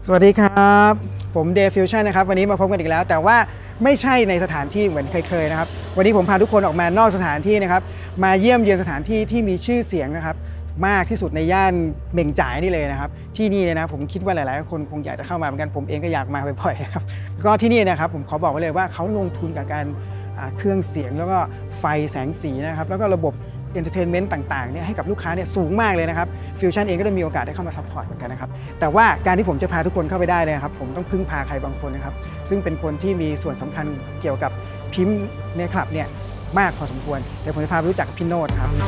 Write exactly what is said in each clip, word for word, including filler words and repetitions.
สวัสดีครับผมเดย์ฟิวชั่นนะครับวันนี้มาพบกันอีกแล้วแต่ว่าไม่ใช่ในสถานที่เหมือนเคยๆนะครับวันนี้ผมพาทุกคนออกมานอกสถานที่นะครับมาเยี่ยมเยือนสถานที่ที่มีชื่อเสียงนะครับมากที่สุดในย่านเหม่งจ่ายนี่เลยนะครับที่นี่เนี่ยนะผมคิดว่าหลายๆคนคงอยากจะเข้ามาเหมือนกันผมเองก็อยากมาบ่อยๆครับก็ที่นี่นะครับผมขอบอกไว้เลยว่าเขาลงทุนกับการเครื่องเสียงแล้วก็ไฟแสงสีนะครับแล้วก็ระบบเอนเตอร์เทนเมนต์ต่างๆเนี่ยให้กับลูกค้าเนี่ยสูงมากเลยนะครับฟิวชั่นเองก็ได้มีโอกาสได้เข้ามาซัพพอร์ตเหมือนกันนะครับแต่ว่าการที่ผมจะพาทุกคนเข้าไปได้เลยครับผมต้องพึ่งพาใครบางคนนะครับซึ่งเป็นคนที่มีส่วนสำคัญเกี่ยวกับพิมพ์ในคลับเนี่ยมากพอสมควรเดี๋ยวผมจะพาไปรู้จักพี่โนดครับ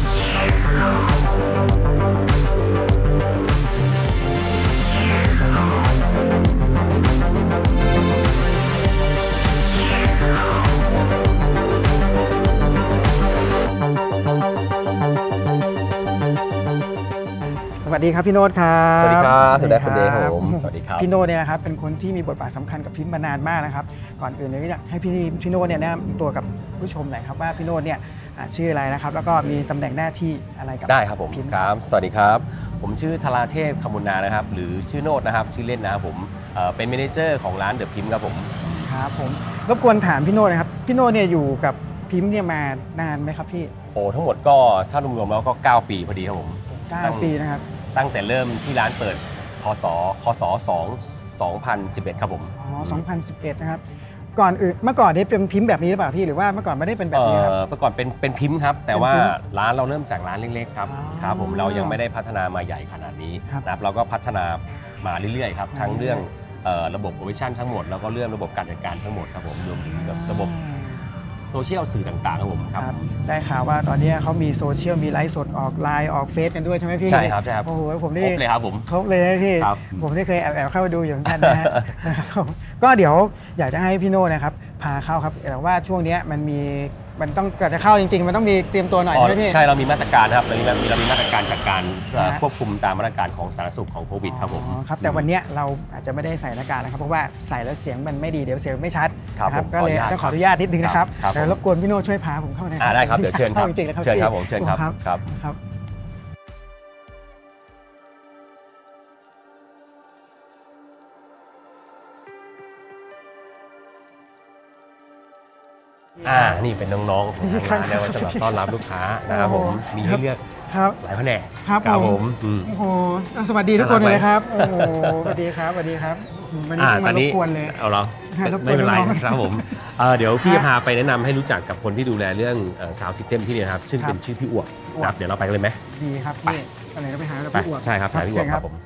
สวัสดีครับพี่โนดครับสวัสดีครับสวัสดีครับคุณเดย์ครับผมสวัสดีครับพี่โนดเนี่ยนะครับเป็นคนที่มีบทบาทสำคัญกับพิมพ์มานานมากนะครับก่อนอื่นเลยอยากให้พี่พี่โนดเนี่ยแนะนำตัวกับผู้ชมหน่อยครับว่าพี่โนดเนี่ยชื่ออะไรนะครับแล้วก็มีตำแหน่งหน้าที่อะไรกับได้ครับผมครับสวัสดีครับผมชื่อธราเทพคำบุญนานะครับหรือชื่อโนดนะครับชื่อเล่นนะครับผมเป็นเมเนเจอร์ของร้านเดอะพิมพ์ครับผมครับผมรบกวนถามพี่โนดนะครับพี่โนดเนี่ยอยู่กับพิมพ์เนี่ยมานานไหมครับพี่โอ้ทั้งหมดก็ถ้ารวมๆแล้วก็เก้าปีพอดีครับผมเก้าปีนะครับตั้งแต่เริ่มที่ร้านเปิดพศคศสองพันสิบเอ็ดครับผมอ๋อสองพันสิบเอ็ดนะครับก่อนอื่นเมื่อก่อนนี้เป็นพิมพ์แบบนี้หรือเปล่าพี่หรือว่าเมื่อก่อนไม่ได้เป็นแบบนี้ครับเมื่อก่อนเป็นเป็นพิมพ์ครับแต่ว่าร้านเราเริ่มจากร้านเล็กๆครับครับผมเรายังไม่ได้พัฒนามาใหญ่ขนาดนี้นะครับเราก็พัฒนามาเรื่อยๆครับทั้งเรื่องระบบโอเปอเรชั่นทั้งหมดแล้วก็เรื่องระบบการจัดการทั้งหมดครับผมรวมถึงระบบโซเชียลสื่อต่างๆครับผมครับได้ข่าวว่าตอนนี้เขามีโซเชียลมีไลฟ์สดออกไลน์ออกเฟซกันด้วยใช่ไหมพี่ใช่ครับใช่ครับโอ้โหผมได้ครบเลยครับผมครบเลยพี่ผมได้เคยแอบๆเข้าไปดูอยู่เหมือนกันนะฮะก็เดี๋ยวอยากจะให้พี่โน่นะครับพาเข้าครับแต่ว่าช่วงนี้มันมีมันต้องเกิดจะเข้าจริงๆมันต้องมีเตรียมตัวหน่อยใช่ไหมพี่ใช่เรามีมาตรการครับเรามีเรามีมาตรการจัดการควบคุมตามมาตรการของสาธารณสุขของโควิดครับผมครับแต่วันนี้เราอาจจะไม่ได้ใส่หน้ากากนะครับเพราะว่าใส่แล้วเสียงมันไม่ดีเดี๋ยวเสียงไม่ชัดครับก็เลยต้องขออนุญาตนิดนึงนะครับแต่รบกวนพี่โน่ช่วยพาผมเข้าหน่อยได้ครับเดี๋ยวเชิญครับเชิญครับผมเชิญครับครับครับอ่านี่เป็นน้องๆของร้านเนี่ยว่าจะแบบต้อนรับลูกค้านะครับผมมีให้เลือกหลายแผนกครับผมโอ้โหสวัสดีทุกคนเลยครับโอ้โหสวัสดีครับสวัสดีครับวันนี้มารบกวนเลยเอาเหรอไม่เป็นไรครับผมเดี๋ยวพี่จะพาไปแนะนำให้รู้จักกับคนที่ดูแลเรื่องซาวด์ซิสเต็มที่นี่ครับซึ่งเป็นชื่อพี่อวบครับเดี๋ยวเราไปกันเลยไหมดีครับพี่ไปไหนก็ไปหาเราพี่อวบใช่ครับหาพี่อวบครับผม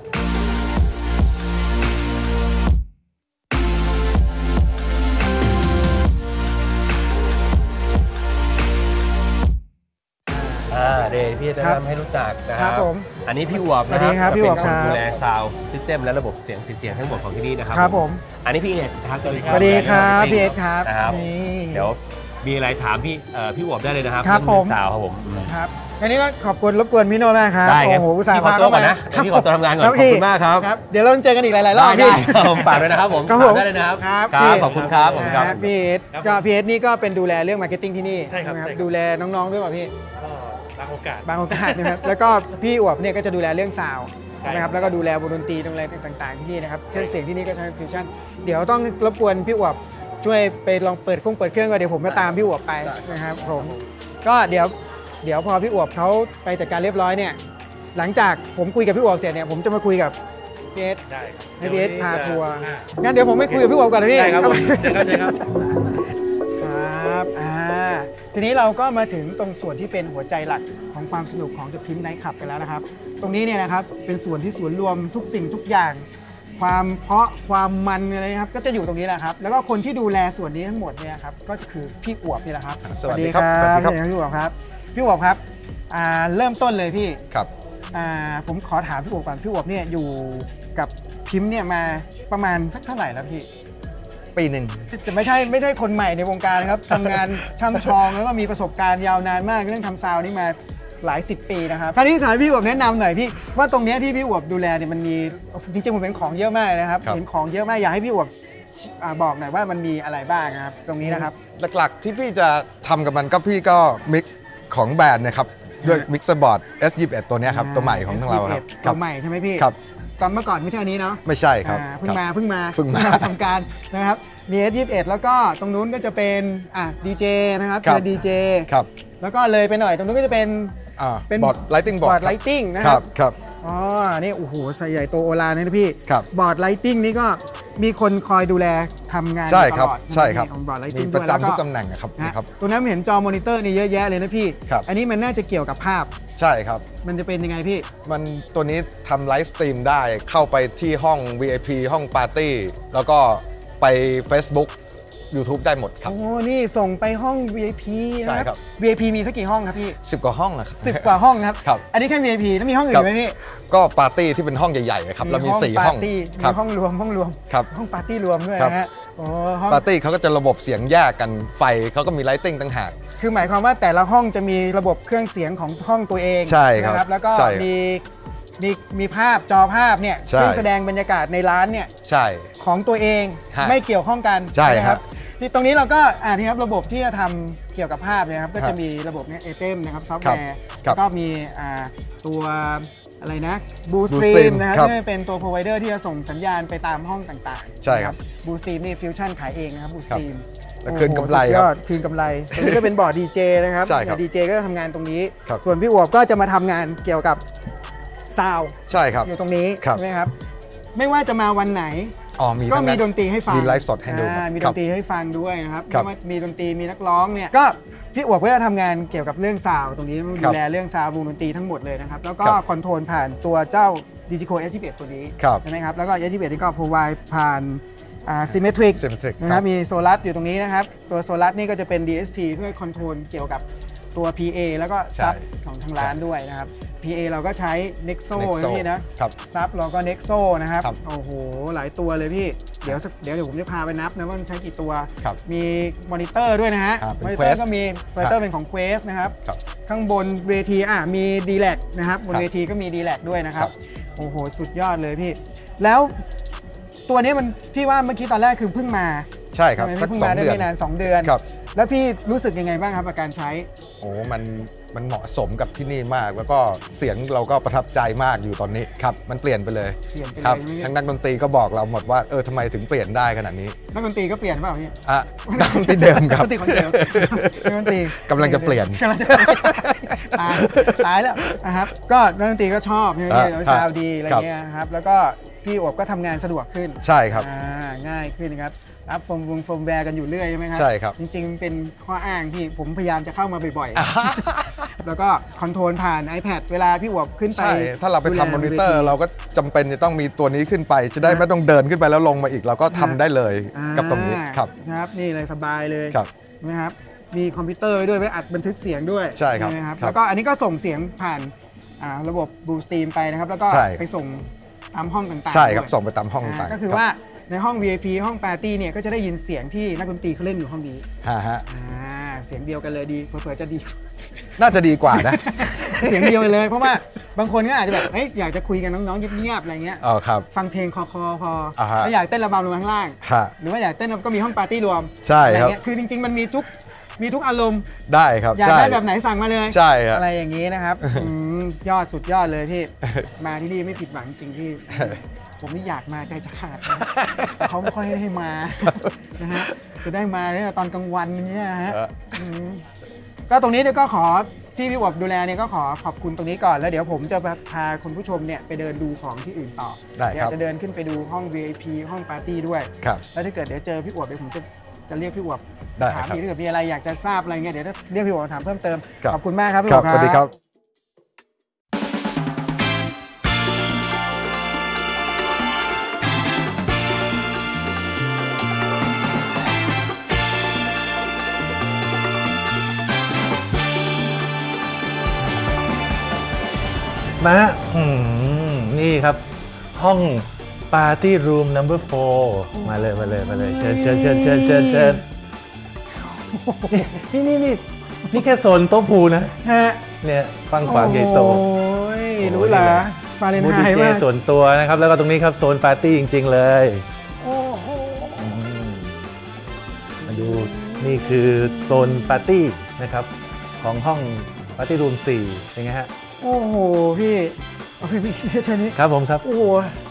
เดย์พี่จะแนะนำให้รู้จักนะครับอันนี้พี่อวบนะครับเป็นคนดูแลซาวด์ซิสเต็มและระบบเสียงเสียงทั้งหมดของที่นี่นะครับครับผมอันนี้พี่เอ็ดครับสวัสดีครับพี่เอ็ดครับนะครับเดี๋ยวมีอะไรถามพี่พี่อวบได้เลยนะครับครับผมซาวครับผมครับอันนี้ก็ขอบคุณรบกวนพี่โน่มากครับได้ครับโอ้โหอุตส่าห์พาเข้ามานะพี่ขอตัวทำงานก่อนขอบคุณมากครับเดี๋ยวเราเจอกันอีกหลายๆรอบพี่ผมฝากด้วยนะครับผมได้เลยนะครับครับขอบคุณครับผมครับพี่เอ็ดก็พี่เอ็ดนี่ก็เป็นดูแลเรื่องมาร์เก็ตติ้งที่นี่ใช่ครับดูแลน้องๆด้วยป่ะพี่บางโอกาสบางโอกาสนะครับแล้วก็พี่อวบเนี่ยก็จะดูแลเรื่องซาวด์นะครับแล้วก็ดูแลวงดนตรีตรงอะไรต่างๆที่นี่นะครับเครื่องเสียงที่นี่ก็ใช้ฟิวชั่นเดี๋ยวต้องรบกวนพี่อวบช่วยไปลองเปิดเครื่องเปิดเครื่องก่อนเดี๋ยวผมจะตามพี่อวบไปนะครับผมก็เดี๋ยวเดี๋ยวพอพี่อวบเขาไปจัดการเรียบร้อยเนี่ยหลังจากผมคุยกับพี่อวบเสร็จเนี่ยผมจะมาคุยกับพีเอสให้พีเอสพาทัวร์งั้นเดี๋ยวผมไม่คุยกับพี่อวบก่อนนะพี่ครับครับครับอ่าทีนี้เราก็มาถึงตรงส่วนที่เป็นหัวใจหลักของความสนุกของ The Pimp Night Club กันแล้วนะครับตรงนี้เนี่ยนะครับเป็นส่วนที่ศูนย์รวมทุกสิ่งทุกอย่างความเพราะความมันอะไรครับก็จะอยู่ตรงนี้แหละครับแล้วก็คนที่ดูแลส่วนนี้ทั้งหมดเนี่ยครับก็คือพี่อวบนี่แหละครับสวัสดีครับสวัสดีครับพี่อวบครับพี่อวบครับอ่าเริ่มต้นเลยพี่ครับอ่าผมขอถามพี่อวบก่อนพี่อวบเนี่ยอยู่กับพิมพ์เนี่ยมาประมาณสักเท่าไหร่แล้วพี่ปีหนึ่งจะไม่ใช่ไม่ใช่คนใหม่ในวงการครับทำงานช่ำชองแล้วก็มีประสบการณ์ยาวนานมากเรื่องทำซาวนี่มาหลายสิบปีนะครับคราวนี้ถามพี่อวบแนะนำหน่อยพี่ว่าตรงนี้ที่พี่อวบดูแลเนี่ยมันมีจริงๆผมเห็นของเยอะมากนะครับเห็นของเยอะมากอยากให้พี่อวบบอกหน่อยว่ามันมีอะไรบ้างครับตรงนี้นะครับหลักๆที่พี่จะทำกับมันก็พี่ก็มิกซ์ของแบรนด์นะครับด้วยมิกซ์บอร์ด เอส ยี่สิบเอ็ด ตัวนี้ครับตัวใหม่ของทางเราครับตัวใหม่ใช่ไหมพี่ครับตอนเมื่อก่อนไม่ใช่อันนี้เนาะไม่ใช่ครับอ่าเพิ่งมาเพิ่งมาเพิ่งมาทำการนะครับมี เอส ยี่สิบเอ็ด แล้วก็ตรงนู้นก็จะเป็นอ่ะดีเจนะครับครับเป็นดีเจครับแล้วก็เลยไปหน่อยตรงนู้นก็จะเป็นอ่าเป็นบอร์ดไลติ้งบบ ออร์ร์ดดไลติ้งนะคครัรับบ ครับอ๋อนี่โอ้โหใส่ใหญ่โตโอฬารเลยนะพี่ครับบอร์ดไลติ้งนี่ก็มีคนคอยดูแลทำงานใช่ตครับลอดใช่ครับของบอร์ดไลมีติ้งประจำด้วยทุกแล้วตำแหน่งนะครับนะนะครับตรงนั้นเห็นจอมอนิเตอร์นี่เยอะแยะเลยนะพี่ครับอันนี้มันน่าจะเกี่ยวกับภาพใช่ครับมันจะเป็นยังไงพี่มันตัวนี้ทำไลฟ์สตรีมได้เข้าไปที่ห้อง วี ไอ พี ห้องปาร์ตี้แล้วก็ไป Facebook YouTube ได้หมดครับโอ้ นี่ส่งไปห้อง วี ไอ พี นะใช่คครัรับบวี ไอ พี มีสักกี่ห้องครับพี่สิบกว่าห้องนะครับสิบกว่าห้องนะครับครับอันนี้แค่ วี ไอ พี แล้วมีห้องอื่ครันบไหมพี่ก็ปาร์ตี้ที่เป็นห้องใหญ่ๆครับเรามีสี่ห้องปาร์ตี้ครัมีห้องรวมห้องรวมครับห้องปาร์ตี้รวมด้วยครับนะฮะโอ้ห้องปาร์ตี้เขาก็จะระบบเสียงแยกกันไฟเขาก็มีไลติ้งต่างหากคือหมายความว่าแต่ละห้องจะมีระบบเครื่องเสียงของห้องตัวเองใช่ครับนะแล้วก็ใช่ครับมีมีมีภาพจอภาพเนี่ยใช่ซึ่งแสดงบรรยากาศในร้านเนี่ยใช่ของตัวเองฮะไม่เกี่ยวข้องกันใช่ไหมครับที่ตรงนี้เราก็อ่าที่ครับระบบที่จะทำเกี่ยวกับภาพเนี่ยครับก็ครัจะบมีระบบเนี่ยเอเทมนะครับซอฟต์ครัแวบร์ครัแล้บวก็มีอ่าตัวอะไรนะบูส Blue ตรี Stream มนะครับครับที่เป็นตัว provider ที่จะส่งสัญญาณไปตามห้องต่างๆใช่ครับบูสตรีมนี่ฟิวชั่นขายเองนะครับบูสตรีมแล้วคืนกำไรครับคืนกำไรตรงนี้ก็เป็นบอร์ดดีเจนะครับใช่ครับดีเจก็จะทำงานตรงนี้ครับส่วนพี่อวบก็จะมาทำงานเกี่ยวกับซาวด์ใช่ครับอยู่ตรงนี้ครับใช่ไหมครับไม่ว่าจะมาวันไหนอ๋อมีก็ทั้งมีนั้นดนตรีให้ฟังมีไลฟ์สดให้ดูอ่ามีดครันบตรีให้ฟังด้วยนะครับครับไม่ว่ามีดนตรีมีนักร้องเนี่ยก็พี่อวบก็จะทำงานเกี่ยวกับเรื่องซาวด์ตรงนี้คดูรับแลเรื่องซาวด์วงดนตรีทั้งหมดเลยนะครับแล้วก็ครับคอนโทรลผ่านตัวเจ้า Digico เอส ยี่สิบเอ็ด ตัวนี้ครับใช่ไหมครับแล้วก็ เอส ยี่สิบเอ็ด นี่ก็ provide ผ่านอ่า Symmetric Symmetric นะคครัรับบ มีโซลัสอยู่ตรงนี้นะครับตัวโซลัสนี่ก็จะเป็น ดี เอส พี เพื่อคอนโทรลเกี่ยวกับตัว พี เอ แล้วก็ซับใช่ของทางร้านด้วยนะครับ พี เอ เราก็ใช้ Nexo นะ Nexo พี่นะครับ ซับเราก็ Nexo นะครับครับโอ้โห หลายตัวเลยพี่ เดี๋ยวสักเดี๋ยวเดี๋ยวผมจะพาไปนับนะว่ามันใช้กี่ตัวครับมีมอนิเตอร์ด้วยนะฮะครับเป็นมอนิเตอร์ Quest ก็มีมอนิเตอร์เป็นของ Quest นะครับครับข้างบนเวทีอ่ะมี ดี แล ซี นะครับบนครับเวทีก็มี ดี แล ซี ด้วยนะครัครับ บโอ้โห สุดยอดเลยพี่ แล้วตัวนี้มันพี่ว่าเมื่อกี้ตอนแรกคือเพิ่งมาใช่ครับใช่ไหมสักเพิ่งสอมาง ได้เดือนไม่นานสองเดือนครับแล้วพี่รู้สึกยังไงบ้างครับกับการใช้โอ้มันมันเหมาะสมกับที่นี่มาก แล้วก็เสียงเราก็ประทับใจมากอยู่ตอนนี้ครับมันเปลี่ยนไปเลยเปลี่ยนไปเลยครับใช่ไหมทั้งนักดนตรีก็บอกเราหมดว่าเออทำไมถึงเปลี่ยนได้ขนาดนี้นักดนตรีก็เปลี่ยนเปล่าพี่อ่ะนักดนตรีเดิมครับนักดนตรีคนเดิมนักดนตรีกำลังจะเปลี่ยนกำลังจะตายตายแล้วนะครับก็นักดนตรีก็ชอบใช่ไหมพี่อ่าซาวด์ดีอะไรเงี้ยครับแล้วก็พี่อวบก็ทำงานสะดวกขึ้นใช่ครับอ่าง่ายขึ้นนะครับรับโฟมวงโฟมแวร์กันอยู่เรื่อยใช่ไหมครัใช่ครับจริงๆ เป็นข้ออ้างที่ผมพยายามจะเข้ามาบ่อยๆ แล้วก็คอนโทรลผ่าน iPad เวลาพี่อวบขึ้นไปใช่ ถ้าเราไปดูแลทำมอนิเตอร์วทีเราก็จำเป็นจะต้องมีตัวนี้ขึ้นไป จะได้ไม่ต้องเดินขึ้นไปแล้วลงมาอีก เราก็ทำได้เลยอ่ากับตรงนี้ครับนะครับนี่เลยสบายเลยครับนะครับมีคอมพิวเตอร์ไว้ด้วยไว้อัดบันทึกเสียงด้วยใช่ครับไหมครับครับแล้วก็อันนี้ก็ส่งเสียงผ่านอ่าระบบ Blue Stream ไปนะครับ แล้วก็ใช่ไปส่งตามห้องต่างๆใช่ครับด้วยส่งไปตามห้องต่างอ่าก็คือรับว่าในห้อง วี ไอ พี ห้องปาร์ตี้เนี่ยก็จะได้ยินเสียงที่นักดนตรีเขาเล่นอยู่ห้องนี้ฮะฮะอ่าเสียงเดียวกันเลยดีเผื่อๆจะดีน่าจะดีกว่านะเสียงเดียวเลยเพราะว่าบางคนก็อาจจะแบบเอ้ยอยากจะคุยกันน้องๆเงียบๆอะไรเงี้ยอ๋อครับฟังเพลงคอคอพออ่าฮะแล้วอยากเต้นระบำลงข้างล่างฮะหรือว่าอยากเต้นก็มีห้องปาร์ตี้รวมใช่อะไรครับเงี้ยคือจริงๆมันมีทุกมีทุกอารมณ์ได้ครับอยากใช่ได้แบบไหนสั่งมาเลยใช่ครับอะไรอย่างนี้นะครับอืมยอดสุดยอดเลยพี่มาที่นี่ไม่ผิดหวังจริงพี่ผมนี่อยากมาใจจะขาดนะแต่เขาไม่ค่อยให้มานะฮะจะได้มาเนี่ยตอนกลางวันอย่างเงี้ยฮะเอออืมก็ตรงนี้เนี่ยก็ขอที่พี่อวบดูแลเนี่ยก็ขอขอบคุณตรงนี้ก่อนแล้วเดี๋ยวผมจะพาคุณผู้ชมเนี่ยไปเดินดูของที่อื่นต่อได้เดี๋ยครับวจะเดินขึ้นไปดูห้อง วี ไอ พี ห้องปาร์ตี้ด้วยครับแล้วถ้าเกิดเดี๋ยวเจอพี่อวบเดี๋ยวผมจะจะเรียกพี่อวบได้ถามครับอีกถ้าเกิดมีอะไรอยากจะทราบอะไรเงี้ยเดี๋ยวจะเรียกพี่อวบมาถามเพิ่มเติมครับขอบคุณมากครับพี่คอรัวบบ สวัสดีครับมาอืมนี่ครับ ห้องปาร์ตี้รูม นัมเบอร์ โฟร์ มาเลยมาเลยมาเลยเชิญเชิญเชิญเชิญเชิญเชิญนี่นี่นี่นี่แค่โซนโต๊ะพูนะฮะเนี่ยฟังขวางใหญ่โตโอ้ยรู้เหรอฟาเรนมูไฮดีต์เจมากส่วนตัวนะครับ แล้วก็ตรงนี้ครับโซนปาร์ตี้จริง ๆ เลยโอ้โหอืมมาดูนี่คือโซนปาร์ตี้นะครับของห้องปาร์ตี้รูมสี่เป็นไงฮะโอ้โหพี่เอาพี่พี่แค่นี้ครับผมครับโอ้โห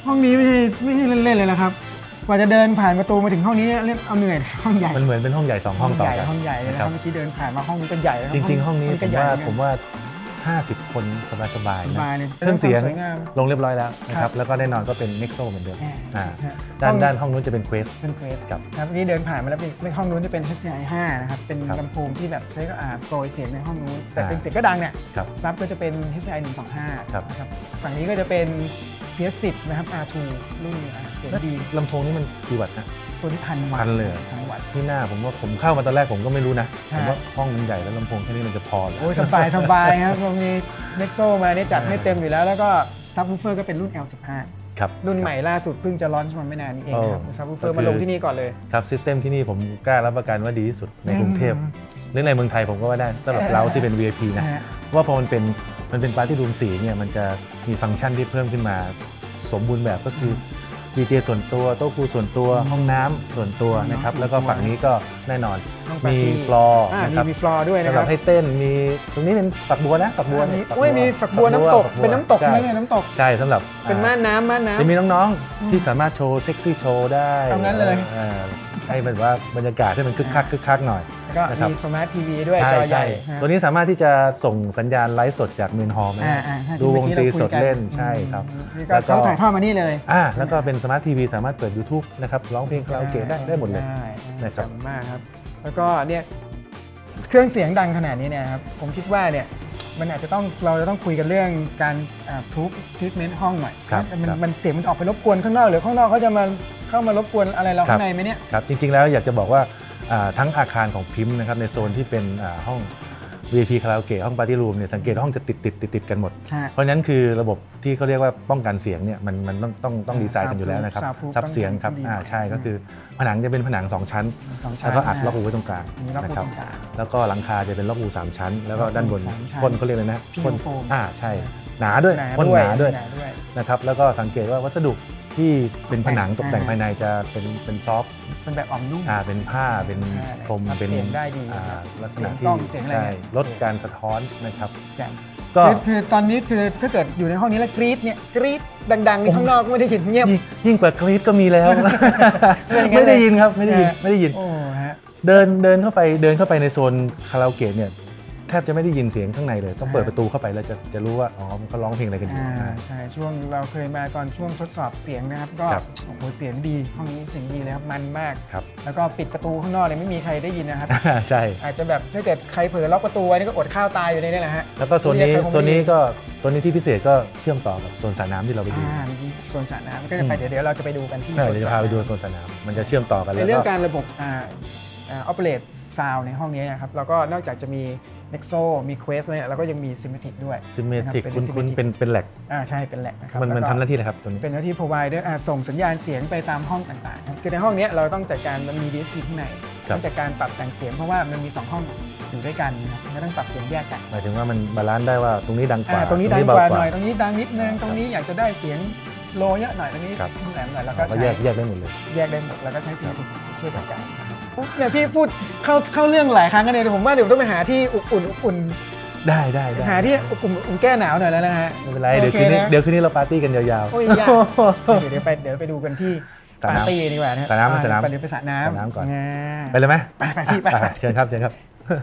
ห้องนี้ไม่ใช่ไม่ใช่เล่นๆเลยนะครับกว่าจะเดินผ่านประตูมาถึงห้องนี้เล่นเอาเหนื่อยห้องใหญ่มันเหมือนเป็นห้องใหญ่สองห้องต่อใหญ่กันห้องใหญ่เลยนะครับเมื่อกี้เดินผ่านมาห้องนี้เป็นใหญ่แล้วจริงๆ ห้องนี้ผมว่าผมว่าว่าห้าสิบคนสบายสบายๆสนะบายเลยเครื่องเสียงสวยงามลงเรียบร้อยแล้วนะคครัรับบ แล้วก็แน่นอนก็เป็น Nexo เหมือนเดิมอ่าอ่าฮะด้านห้องด้านห้องนู้นจะเป็น Quest เป็นเควสครับครับนี่เดินผ่านมาแล้วเป็นห้องนู้นจะเป็น เอช ดี ไอ ห้านะครับเป็นครับลำโพงที่แบบใช้ก็อ่าโปรยเสียงในห้องนู้นแต่อ่าเป็นเสียงก็ดังเนี่ยครับซับก็จะเป็น เอช ดี ไอ หนึ่งสองห้าครับนะครับฝั่งนี้ก็จะเป็น พี เอส สิบนะครับ อาร์ ทู รุ่นอ่าเสียงดีลำโพงนี่มันกี่วัตต์นะตัวที่พันวัตต์พันเลยเหรอพันวัตต์ที่หน้าผมว่าผมเข้ามาตอนแรกผมก็ไม่รู้นะฮะผมว่าห้องมันใหญ่แล้วลำโพงแค่นี้มันจะพอเหรอโอ้ยสบายสบายครับเรามี Nexo มาเนี่ยจัดให้เต็มอยู่แล้ว แล้วก็ซับวูฟเฟอร์ก็เป็นรุ่น แอล สิบห้าครับรุ่นใหม่ล่าสุดเพิ่งจะลอนช์มาไม่นานนี้เองนะครับโอ้ซับวูฟเฟอร์มาลงที่นี่ก่อนเลยครับซิสเต็มที่นี่ผมกล้ารับประกันว่าดีที่สุดในกรุงเทพหรือในเมืองไทยผมก็ว่าได้สำหรับเราที่เป็น วี ไอ พี นะฮะว่าพอมันเป็นมันเป็นปาร์ตี้รูมสีเนี่ยมันจะมีฟังก์ชันที่เพิ่มขึ้นมาสมบูรณ์แบบก็คือดีเจส่วนตัวโต๊ะครูส่วนตัวห้องน้ำส่วนตัวนะครับแล้วก็ฝั่งนี้ก็แน่นอนห้องปามีร์ตี้ฟลอร์อ่านะมีครับมีฟลอร์ด้วยนะสำหครัรับบ ให้เต้นมีตรงนี้เป็นฝักบัวนะฝักบัวอ่ามีฝัโอ้ยมีฝักบัวน้ำตกฝัเป็นน้ำตกใช่ไหมเนี่ยน้ำตกใช่สำหรับเป็นม่านน้ำม่านน้ำจะมีน้องๆที่สามารถโชว์เซ็กซี่โชว์ได้เอางั้นเลยอ่าให้แบบว่าบรรยากาศให้มันคึกคักคึกคักหน่อยแล้วก็นะครับมีสมาร์ททีวีด้วยใช่จอใหญ่ใช่ฮะตัวนี้สามารถที่จะส่งสัญญาณไลฟ์สดจากเมนฮอลล์มาอ่าอ่าที่ดูวงดนตรีมื่อกี้สราดคุยกันเล่นใช่ครับนี่แล้ก็วก็เขาถ่ายทอดมานี่เลยอ่าแล้วก็เป็นสมาร์ททีวีสามารถเปิด YouTube นะครับร้องเพลงคาราโอเกะได้ได้หมดเลยได้นะครับจำมากครับ แล้วก็เนี่ยเครื่องเสียงดังขนาดนี้เนี่ยครับผมคิดว่าเนี่ยมันอาจจะต้องเราจะต้องคุยกันเรื่องการทูบทรีทเมนต์ห้องหน่อยครับมันครับมันเสียงมันออกไปรบกวนข้างนอกหรือข้างนอกเขาจะมาเข้ามารบกวนอะไรเราครับข้างในไหมเนี่ยครับจริงๆแล้วอยากจะบอกว่าอ่าทั้งอาคารของพิมพ์นะครับในโซนที่เป็นอ่าห้อง วี ไอ พี คาราโอเกะห้องปาร์ตี้รูมเนี่ยสังเกตห้องจะติดติดติดติดกันหมดฮะเพราะฉะนั้นคือระบบที่เขาเรียกว่าป้องกันเสียงเนี่ยมันมันต้องต้องต้องอ่าดีไซน์กันอยู่แล้วนะครับ soundproof ซับเสียงครับต้องดีอ่าใช่ก็คือผนังจะเป็นผนังสองชั้นสองชั้นแล้วก็อัดนะล็อกอูไว้ตรงกลางมีล็อกอูนะครัตรงกลางแล้วก็หลังคาจะเป็นล็อกอูสามชั้น แล้วก็ด้านบนสามชั้นพ่นเขาเรียกเลยนะพิโนพ่นโฟมอ่าใช่หนาด้วยหนาพ่นด้วยหนาด้วยหนาด้วยนะครับแล้วก็สังเกตว่าวัสดุที่เป็นผนังตกแต่งอ่าภายในจะเป็นเป็นซอฟต์เป็นแบบอ่อมนุ่มอ่าเป็นผ้าเป็นผ้าพรมซับเป็นเสียงได้ดีอ่าลักษณะเสียงกล้ที่องเสียงอะไรใช่เนี่ยลดการสะท้อนนะครับแจ๋งก็คือคือตอนนี้คือถ้าเกิดอยู่ในห้องนี้แล้วกรี๊ดเนี่ยกรี๊ดดังๆนี่ข้างนอกไม่ได้ยินเงียบยิ่งยิ่งกว่ากรี๊ดก็มีแล้วเป็นอย่างนั้นไม่ได้เลยยินครับไม่ได้ยินฮะไม่ได้ยินโอ้ฮะเดินเดินเข้าไปเดินเข้าไปในโซนคาราโอเกะเนี่ยแทบจะไม่ได้ยินเสียงข้างในเลย ต้องเปิดอ่าประตูเข้าไปแล้วจะจะรู้ว่าอ๋อมันเขาร้องเพลงอะไรกันอยู่อ่าอ่าใช่ช่วงเราเคยมาตอนช่วงทดสอบเสียงนะครับก็ครับโอ้โหเสียงดีห้องนี้เสียงดีเลยครับมันมากครับแล้วก็ปิดประตูข้างนอกเลยไม่มีใครได้ยินนะครับใช่อาจจะแบบถ้าเกิดใครเผลอล็อกประตูไว้นี่ก็อดข้าวตายอยู่ในนี่แหละฮะแล้วก็โซนนี้เรียกใครคงไม่โซนนี้ก็โซนนี้ที่พิเศษก็เชื่อมต่อกับโซนสระน้ำที่เราไปดูอ่ามีส่วนสระน้ำก็จะไปอืมเดี๋ยวเดี๋ยวเราจะไปดูกันที่ใช่ส่วนเดี๋ยวสจะระพาไปดูน้ำโซนสระน้ำมันจะเชื่อมต่อกันในแล้วเรื่องก็การระบบอ่าอ่า operate sound ในห้องนี้นะครับแล้วก็นอกจากจะมี Nexo มี Quest เนี่ยแล้วก็ยังมี Cinematic ด้วยซิมเมติกนะครับคุณเป็นคุณ Cinematic เป็นเป็นแหลกอ่าใช่เป็นแหลกนะครับมันมันแล้วก็ทำหน้าที่อะไรครับตัวนี้เป็นหน้าที่ provider อ่าส่งสัญญาณเสียงไปตามห้องต่างๆครับคือในห้องเนี้ยเราต้องจัดการมันมี ดี เอส ซี ข้างในครับต้องจัดการปรับแต่งเสียงเพราะว่ามันมีสองห้องอยู่ด้วยกันนะครับก็ต้องปรับเสียงแยกกันหมายถึงว่ามันบาลานซ์ได้ว่าตรงนี้ดังกอ่าว่าตรงนี้ดังเบกว่าหน่อยตรงนี้ดังนิดนึงตรงนี้อยากจะได้เสียงโลเยอะหน่อยตรงนี้ครับแหลมหน่อยแล้วก็ก็ใช้แยกแยกได้หมดเลยแยกได้หมดแล้วก็ใช้เสียงช่วยจัดการเนี่ยพี่พูดเข้าเข้าเรื่องหลายครั้งกันเลยเดี๋ยวผมว่าเดี๋ยวต้องไปหาที่อบอุ่นอบอุ่นได้ได้ได้หาที่อบอุ่นอุ่นแก้หนาวหน่อยแล้วนะฮะไม่เป็นไรเดี๋ยวคืนนี้โอเคนะเดี๋ยวคืนนี้เราปาร์ตี้กันยาวโอ้ยยากเดี๋ยวเดี๋ยวไปเดี๋ยวไปดูกันที่สระปาน้ำร์ตี้ดีกว่านะฮะสระน้ำอ่สระน้ำไปเดี๋ยวไปสระน้ำสระน้ำก่อนอ่าๆไปเลยไหมไปไปพี่ไปอ่ะเชิญครับเชิญครับ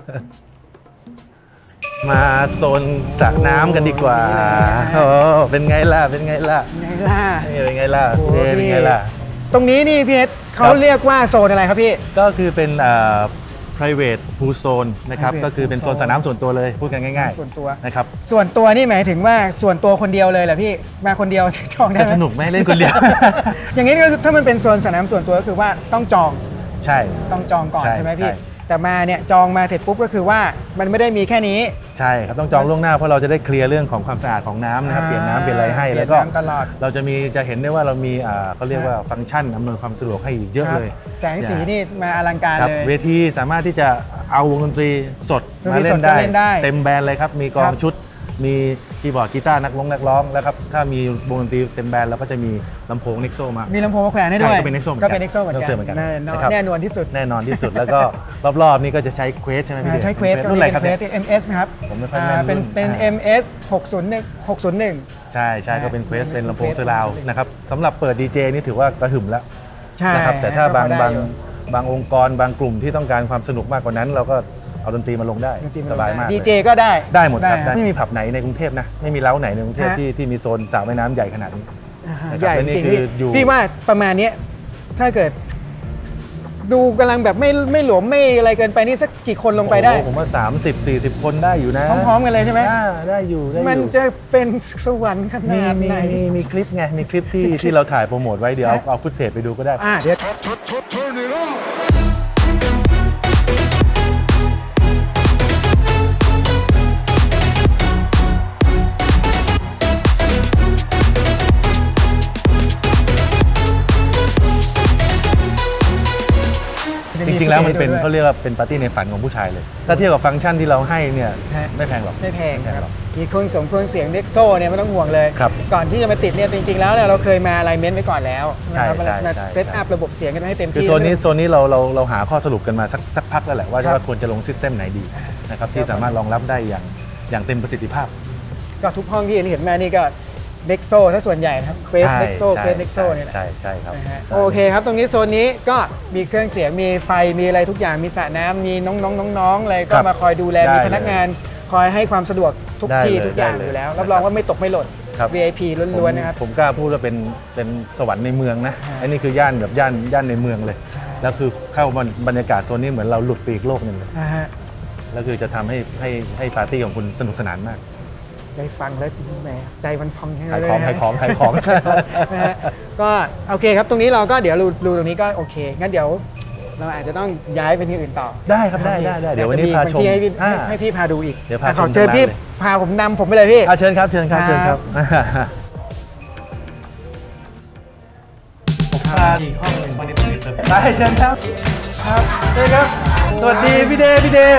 มาโซนสระน้ำกันดีกว่าโอ้เป็นไงล่ะเป็นไงล่ะไงล่ะนี่เป็นไงล่ะโอ้โหนี่เป็นไงล่ะตรงนี้นี่พี่เอสเขาครับเรียกว่าโซนอะไรครับพี่ก็คือเป็นอ่า private pool zone นะครับ private ก็คือเป็น pool โซน zone สระน้ำส่วนตัวเลยพูดกันง่ายส่วนตัวๆนะครับส่วนตัวนี่หมายถึงว่าส่วนตัวคนเดียวเลยเหรอพี่มาคนเดียว จองได้จะไหมสนุกไหมเล่นคนเดียวอย่างนี้ก็ถ้ามันเป็นโซนสนามส่วนตัวก็คือว่าต้องจองใช่ต้องจองก่อนใช่ใช่ไหมพี่ใช่แต่มาเนี่ยจองมาเสร็จปุ๊บก็คือว่ามันไม่ได้มีแค่นี้ใช่ครับต้องจองล่วงหน้าเพราะเราจะได้เคลียร์เรื่องของความสะอาดของน้ำนะครับเปลี่ยนน้ำเปลี่ยนอะไรให้เปลี่แล้ยนวก็น้ำตลอดเราจะมีจะเห็นได้ว่าเรามีอ่าเขาเรียกว่าฟังก์ชันอำนวยความสะดวกให้เยอะเลยแสงสีนี่มาอลังการครับเลยเวทีสามารถที่จะเอาวงดนตรีสดดนตรีมาเล่สดนก็ได้เล่นได้เต็มแบนด์เลยครับ มีกอคงรับชุด มีกคีย์บอร์ดกีตาร์นักร้องนักร้องแล้วครับถ้ามีวงดนตรีเต็มแบนด์เราก็จะมีลำโพง Nexo มามีลำโพงมาแขวนให้ด้วยใช่ก็เป็น Nexo เหมือนกันก็เป็น Nexo เหมือนกันเหมือนกันแน่นอนนะครับแน่นอนที่สุดแน่นอนที่สุดแล้วก็รอบๆนี่ก็จะใช้ Quest ใช่ไหมพี่อ่าใช้ Quest รุ่นอะไรครับเป็เนี่ยน Quest เอ็ม เอส นะครับผมไม่ค่อยอ่าแม่นเป็นรุ่นเป็นอ่าเอ็ม เอส หกศูนย์หนึ่ง หกศูนย์หนึ่งใช่ใช่ก็เป็น Quest เป็นลำโพงเซอร์ราวด์นะครับสำหรับเปิดดีเจนี่ถือว่ากระหึ่มแล้วใช่นะครับแต่ถ้าบางก็พอได้บางอยู่บางองค์กรบางกลุ่มที่ต้องการความสนุกมากกว่านั้น เราก็เอาดนตรีมาลงได้ดนตรีสบายมากดีเจก็ได้ได้หมดครับได้ไม่มีผับไหนในกรุงเทพนะไม่มีเล้าไหนในกรุงเทพฮะที่ที่มีโซนสระว่ายน้ำใหญ่ขนาดนี้อ่านะครับใหญ่และนี่จริงคืพี่ออยู่พี่ว่าประมาณเนี้ยถ้าเกิด ดูกำลังแบบไม่ไม่หลวมไม่อะไรเกินไปนี่สักกี่คนลงไปได้โอ้โหผมว่า สามสิบ สี่สิบ คนได้อยู่นะพร้อมๆกันเลยใช่ไหมอ่าได้อยู่ได้อยู่มันจะเป็นสวรรค์ขมีนาดมีไหนมีมีคลิปไงมีคลิปที่ที่เราถ่ายโปรโมทไว้เดี๋ยวเอาฮะเอาฟุตเทจไปดูก็ได้อ่าเดี๋ยว Turn it up. จริงๆแล้วมันเป็นเขาเรียกว่าเป็นปาร์ตี้ในฝันของผู้ชายเลย ถ้าเทียบกับฟังก์ชันที่เราให้เนี่ยฮะไม่แพงหรอกไม่แพงไม่คหรัรบอกมีเครื่องส่งเครื่องเสียงเด็กโซเนี่ยไม่ต้องห่วงเลยครับก่อนที่จะมาติดเนี่ยจริงๆแล้วเนี่ยเราเคยมาไลเมนต์ไว้ก่อนแล้วนะครับใช่ใช่มาใช่เซตอัพระบบเสียงกันให้เต็มคือที่โซนนี้โซนนี้เราเราเราหาข้อสรุปกันมาสักสักพักแล้วแหละว่าครับว่าควรจะลงซิสเต็มไหนดีนะครับที่สามารถรองรับได้อย่างอย่างเต็มประสิทธิภาพก็ทุกห้องที่เห็นมานี่ก็เด็กโซถ้าส่วนใหญ่นะครับเฟสใช่เด็กโซใช่เฟสเด็กโซเนี่ยแหละใช่ใช่ครับนะฮะโอเคครับ ตรงนี้โซนนี้ก็มีเครื่องเสียงมีไฟมีอะไรทุกอย่างมีสระน้ำมีน้องๆน้องๆอะไรก็ครับมาคอยดูแลได้มีเลยพนักงานคอยให้ความสะดวกทุกได้ที่เลยทุกอย่างได้เลยอยู่แล้วนะครับรับรองว่าไม่ตกไม่หล่นครับวี ไอ พี ล้วนๆนะครับผมผมกล้าพูดว่าเป็นเป็นสวรรค์ในเมืองนะอันนี้คือย่านแบบย่านย่านในเมืองเลย แล้วคือเข้ามาบรรยากาศโซนนี้เหมือนเราหลุดไปอีกโลกหนึ่งเลยอ่าฮะแล้วคือจะทำให้ให้ให้ปาร์ตี้ของคุณสนุกสนานมากได้ฟังแล้วจริงแหมใจมันพองให้ขายเลยของนะขายของขายของนะฮะก็โอเคครับตรงนี้เราก็เดี๋ยวรูรูตรงนี้ก็โอเคงั้นเดี๋ยวเราอาจจะต้องย้ายไปที่อื่นต่อได้ครับได้ได้ได้เดี๋ยววันนี้พาชมที่ให้พี่อ่าให้พี่พาดูอีกเดี๋ยวพาอ่ะขอชมเชิญทางร้านพี่เลยพาผมนำผมไปเลยพี่อ่ะเชิญครับเชิญครับเชิญครับ ผมพาอีกห้องหนึ่งวันนี้ต้องมีเซอร์ไพรส์ได้เชิญครับครับเชิญครับ สวัสดีพี่เดย์พี่เดย์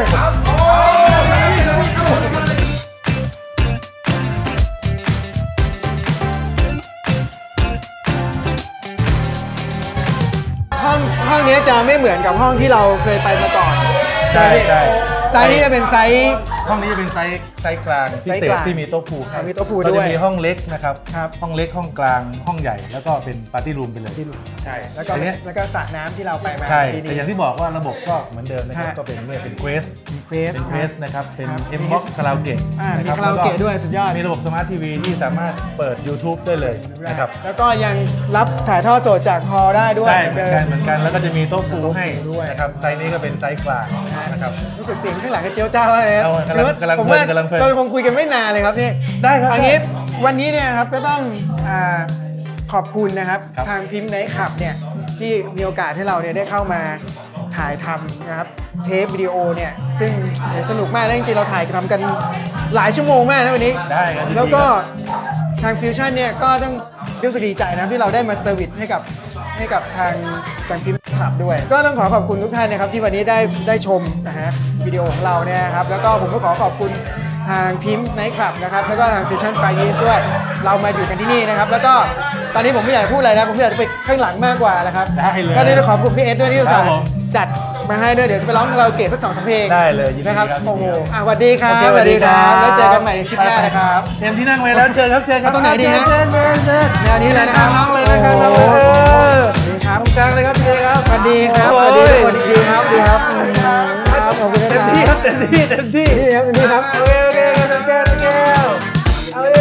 ห้องห้องนี้จะไม่เหมือนกับห้องที่เราเคยไปมาก่อนใช่ไหมพี่ใช่ไซส์นี้จะเป็นไซส์ห้องนี้จะเป็นไซส์ไซส์กลางพิไซส์เศกษลางที่มีโต๊ะพูลให้มีโต๊ะพูลก็ด้วจะยมีห้องเล็กนะครับครับห้องเล็กห้องกลางห้องใหญ่แล้วก็เป็นปาร์ตี้รูมไปเลยที่รู้ใช่แล้วก็อันเนี้ยแล้วก็สระน้ำที่เราไปมาใช่ดีแต่อย่างที่บอกว่าระบบก็เหมือนเดิมนะครับฮะก็เป็นเนี่ยเป็น Quest มีเควสเป็น Quest นะครับเป็นครับ M-Box คาราโอเกะอ่ามีนะครับคาราโอเกะแล้ด้วยสุดยอดมีระบบสมาร์ททีวีที่สามารถเปิด YouTube ได้เลยนะครับแล้วก็ยังรับถ่ายทอดสดจากฮอลล์ได้ด้วยใช่เหเหมืมืออน นเดิกันมเหมือนกันแล้วก็จะมีโต๊ะปูให้ด้วยนะครับไซส์นี้ก็เป็นไซส์กลางนะครับรู้สึกเสียงข้างหลังก็เจียวจ้าวเลยเอากำลังกำลังผมเพลิว่านกำลังเพลินเราคงคุยกันไม่นานเลยครับนี่ได้ครับอันนี้ได้วันนี้เนี่ยครับก็ต้องอ่าขอบคุณนะครับครับทางพิมพ์ไนท์คลับเนี่ยที่มีโอกาสให้เราเนี่ยได้เข้ามาถ่ายทำนะครับเทปวิดีโอเนี่ยซึ่งสนุกมากแล้วจริงๆเราถ่ายทำกันหลายชั่วโมงมากนะวันนี้ได้ครับยินดีแล้วก็ครับทางฟิวชั่นเนี่ยก็ต้องรู้สึกดีใจนะที่เราได้มาเซอร์วิสให้กับให้กับทางทางพิมพ์คลับด้วย ก็ต้องขอขอบคุณทุกท่านนะครับที่วันนี้ได้ได้ชมนะฮะวิดีโอของเราเนี่ยครับแล้วก็ผมก็ขอขอบคุณทางพิมพ์ไนท์คลับนะครับแล้วก็ทางฟิวชั่นไฟยีสด้วยเรามาอยู่กันที่นี่นะครับแล้วก็ตอนนี้ผมไม่อยากพูดอะไรนะผมอยากจะไปข้างหลังมากกว่านะครับได้เลยก็ได้ขอบคุณพี่เอสด้วยที่อุตส่าครับห์ผมจัดมาให้ด้วยเดี๋ยวจะไปร้องคาราโอเกะสักสองสามเพลงได้เลยยินดีนะครับครับโอ้โหยินดีครับอ่ะสวัสดีครับโอเคสวัสดีครับสวัสดีครับแล้วเจอกันใหม่ในคลิปหน้านะครับเต็มที่นั่งไว้แล้วเชิญครับเชิญครับเอาตรงไหนดีฮะเชิญเชิญเชิญแนวนี้เลยนะครับน้องเลยนะครับน้องโอ้เลยโหเออสวัสดีครับตรงกลางเลยครับพี่ครับสวัสดีครับ สวัสดีทุกคนอีกทีครับสวัสดีครับอืมครับขอบคุณนะเต็มครับที่ครับเต็มที่เต็มที่นี่ครับนี่ครับโอเคโอเคโอเคโอเคเอาเอง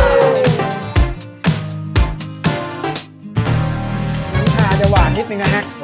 น้ำชาจะหวานนิดนึงนะฮะ